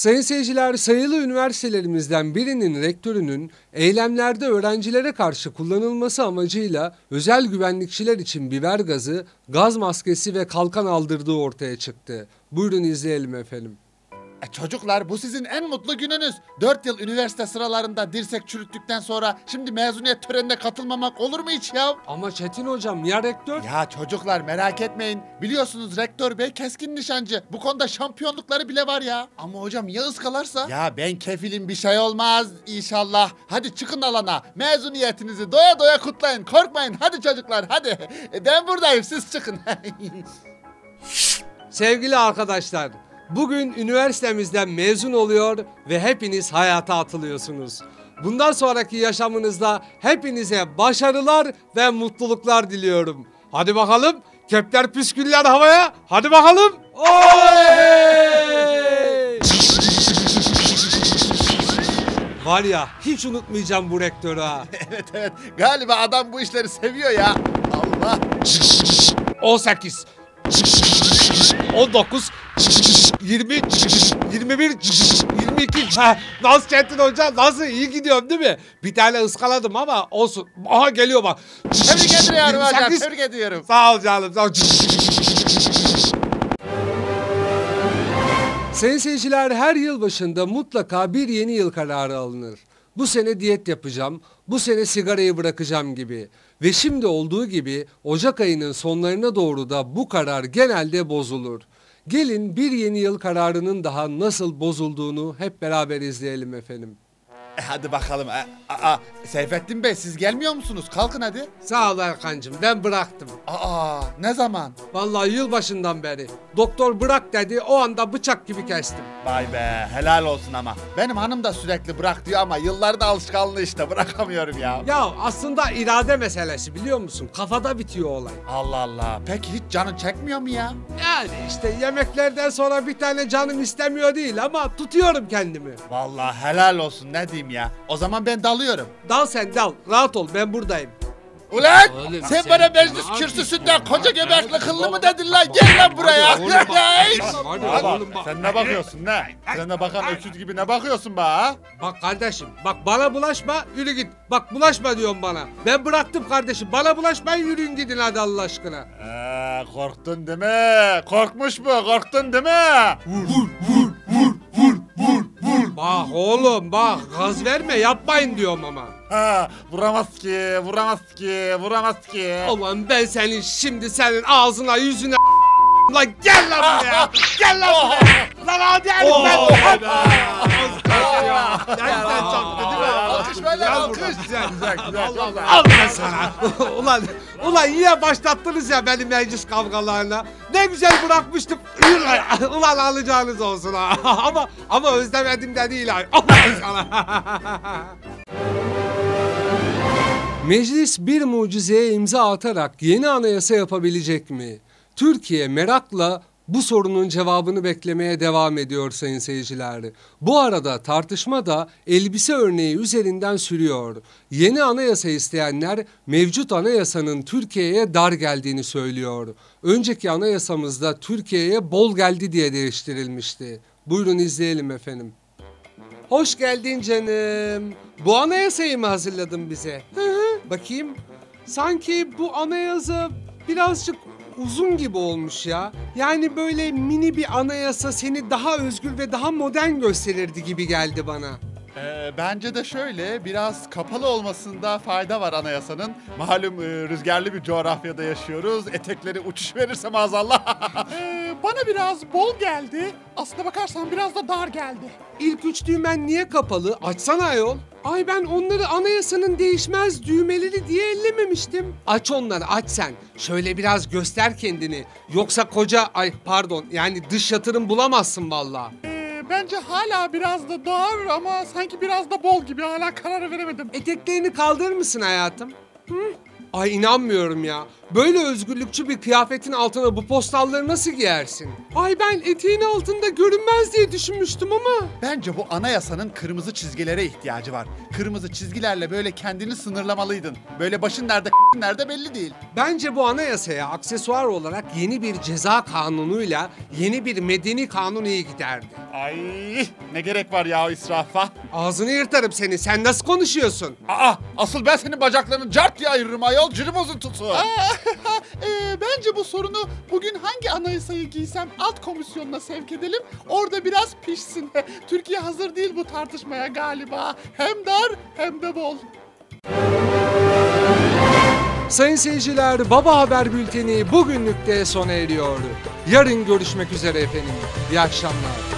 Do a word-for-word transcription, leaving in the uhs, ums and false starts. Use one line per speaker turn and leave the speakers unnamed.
Sayın seyirciler, sayılı üniversitelerimizden birinin rektörünün eylemlerde öğrencilere karşı kullanılması amacıyla özel güvenlikçiler için biber gazı, gaz maskesi ve kalkan aldırdığı ortaya çıktı. Buyurun izleyelim efendim.
E çocuklar, bu sizin en mutlu gününüz. Dört yıl üniversite sıralarında dirsek çürüttükten sonra şimdi mezuniyet törenine katılmamak olur mu hiç ya?
Ama Çetin hocam ya rektör?
Ya çocuklar, merak etmeyin. Biliyorsunuz rektör bey keskin nişancı. Bu konuda şampiyonlukları bile var ya. Ama hocam ya ıskalarsa? Ya ben kefilim, bir şey olmaz inşallah. Hadi çıkın alana. Mezuniyetinizi doya doya kutlayın. Korkmayın. Hadi çocuklar, hadi. E, ben buradayım, siz çıkın.
Sevgili arkadaşlar, bugün üniversitemizden mezun oluyor ve hepiniz hayata atılıyorsunuz. Bundan sonraki yaşamınızda hepinize başarılar ve mutluluklar diliyorum. Hadi bakalım, kepler püsküller havaya, hadi bakalım. Oley! Var ya, hiç unutmayacağım bu rektörü ha.
Evet evet, galiba adam bu işleri seviyor ya. Allah.
on sekiz on dokuz yirmi yirmi bir yirmi iki. Ha, nasıl Çetin hoca, nasıl, iyi gidiyorum değil mi? Bir tane ıskaladım ama olsun. Aha geliyor bak.
Tebrik ediyorum hocam,
yirmi sekiz.
tebrik ediyorum.
Sağ ol canım, sağ ol. Sayın seyirciler, her yıl başında mutlaka bir yeni yıl kararı alınır. Bu sene diyet yapacağım, bu sene sigarayı bırakacağım gibi. Ve şimdi olduğu gibi Ocak ayının sonlarına doğru da bu karar genelde bozulur. Gelin bir yeni yıl kararının daha nasıl bozulduğunu hep beraber izleyelim efendim.
E hadi bakalım. E, aa, Seyfettin Bey, siz gelmiyor musunuz? Kalkın hadi.
Sağ ol Erkancığım, ben bıraktım.
Aa, ne zaman?
Vallahi yılbaşından beri. Doktor bırak dedi, o anda bıçak gibi kestim.
Vay be, helal olsun ama. Benim hanım da sürekli bırak diyor ama yıllarda alışkanlığı işte, bırakamıyorum ya.
Ya aslında irade meselesi, biliyor musun? Kafada bitiyor olay.
Allah Allah. Peki hiç canın çekmiyor mu ya?
Yani işte yemeklerden sonra bir tane canım istemiyor değil ama tutuyorum kendimi.
Vallahi helal olsun, ne diyeyim ya. O zaman ben dalıyorum.
Dal sen dal, rahat ol, ben buradayım.
Ulan
Oğlum,
sen,
sen
bana meclis
ne
kürsüsünde
yapıyorsun
koca
ya?
göbekli kıllı mı dedin lan? Gel lan buraya.
Hadi oğlum bak.
Hey!
Hadi
Baba,
oğlum bak.
sen ne bakıyorsun ne? Sen de bakan öküz gibi ne bakıyorsun be ha?
Bak kardeşim, bak bana bulaşma, yürü git. Bak bulaşma diyorum bana. Ben bıraktım kardeşim, bana bulaşmayın, yürüyün gidin hadi Allah aşkına.
Ee, korktun değil mi? Korkmuş mu? Korktun değil mi?
Vur, vur, vur, vur, vur, vur. Bak oğlum bak, gaz verme, yapmayın diyorum ama.
Ha, vuramaz ki, vuramaz ki, vuramaz ki.
Ulan ben senin şimdi senin ağzına yüzüne lan, gel lan buraya. Gel lan buraya. Lan hadi elim ben. Hadi. Az kaçıyor. Nereden çaktı değil mi?
Alkış böyle,
Gel
alkış.
buradan.
Güzel, güzel, güzel. çok güzel.
Al ben sana. ulan, ulan yine başlattınız ya beni meclis kavgalarına. Ne güzel bırakmıştım. Ulan alacağınız olsun ha. ama ama özlemedim de değil ha. Allah sana. Meclis bir mucizeye imza atarak yeni anayasa yapabilecek mi? Türkiye merakla bu sorunun cevabını beklemeye devam ediyor sayın seyirciler. Bu arada tartışma da elbise örneği üzerinden sürüyor. Yeni anayasa isteyenler mevcut anayasanın Türkiye'ye dar geldiğini söylüyor. Önceki anayasamızda Türkiye'ye bol geldi diye değiştirilmişti. Buyurun izleyelim efendim. Hoş geldin canım. Bu anayasayı mı hazırladın bize? Hı hı. Bakayım. Sanki bu anayasa birazcık uzun gibi olmuş ya. Yani böyle mini bir anayasa seni daha özgür ve daha modern gösterirdi gibi geldi bana.
Ee, bence de şöyle, biraz kapalı olmasında fayda var anayasanın. Malum e, rüzgarlı bir coğrafyada yaşıyoruz. Etekleri uçuş verirse maazallah.
Ee, bana biraz bol geldi. Aslına bakarsan biraz da dar geldi.
İlk üç düğmen niye kapalı? Açsana ayol. Ay ben onları anayasanın değişmez düğmeleri diye ellememiştim. Aç onları, aç sen. Şöyle biraz göster kendini. Yoksa koca, ay pardon yani dış yatırım bulamazsın vallahi.
Ee, bence hala biraz da dar ama sanki biraz da bol gibi, hala karar veremedim.
Eteklerini kaldırır mısın hayatım? Hı? Ay inanmıyorum ya. Böyle özgürlükçü bir kıyafetin altına bu postalları nasıl giyersin? Ay ben eteğin altında görünmez diye düşünmüştüm ama.
Bence bu anayasanın kırmızı çizgilere ihtiyacı var. Kırmızı çizgilerle böyle kendini sınırlamalıydın. Böyle başın nerede nerede belli değil.
Bence bu anayasaya aksesuar olarak yeni bir ceza kanunuyla yeni bir medeni kanun iyi giderdi.
Ay ne gerek var ya o israfa?
Ağzını yırtarım seni. Sen nasıl konuşuyorsun?
Aa asıl ben senin bacaklarını cart diye ayırırım ayol cırmozun tutu.
Ee, bence bu sorunu bugün hangi anayasayı giysem alt komisyonuna sevk edelim. Orada biraz pişsin. Türkiye hazır değil bu tartışmaya galiba. Hem dar hem de bol.
Sayın seyirciler, Baba Haber Bülteni bugünlük de sona eriyor. Yarın görüşmek üzere efendim. İyi akşamlar.